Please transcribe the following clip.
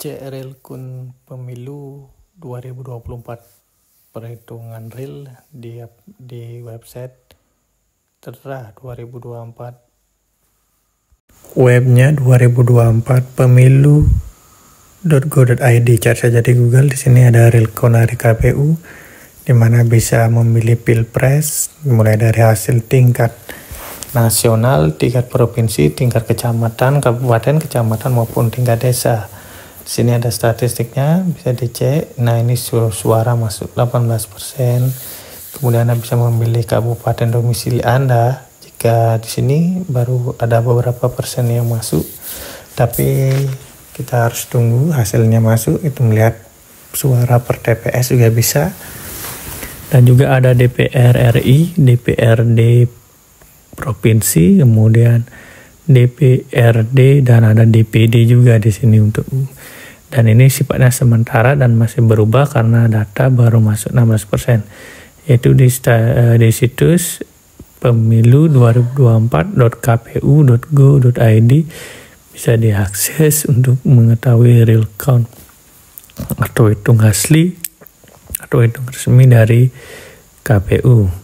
Cek real count pemilu 2024 perhitungan real di website Terra 2024. Webnya 2024 pemilu.go.id. Cari saja di Google. Di sini ada real count dari KPU, di mana bisa memilih pilpres mulai dari hasil tingkat nasional, tingkat provinsi, tingkat kecamatan, kabupaten, kecamatan maupun tingkat desa. Di sini ada statistiknya, bisa dicek. Nah, ini suara masuk 18%. Kemudian Anda bisa memilih kabupaten domisili Anda. Jika di sini baru ada beberapa persen yang masuk, tapi kita harus tunggu hasilnya masuk. Itu melihat suara per TPS juga bisa. Dan juga ada DPR RI, DPRD provinsi, kemudian DPRD, dan ada DPD juga di sini dan ini sifatnya sementara dan masih berubah karena data baru masuk 16%, yaitu di situs pemilu2024.kpu.go.id bisa diakses untuk mengetahui real count atau hitung asli atau hitung resmi dari KPU.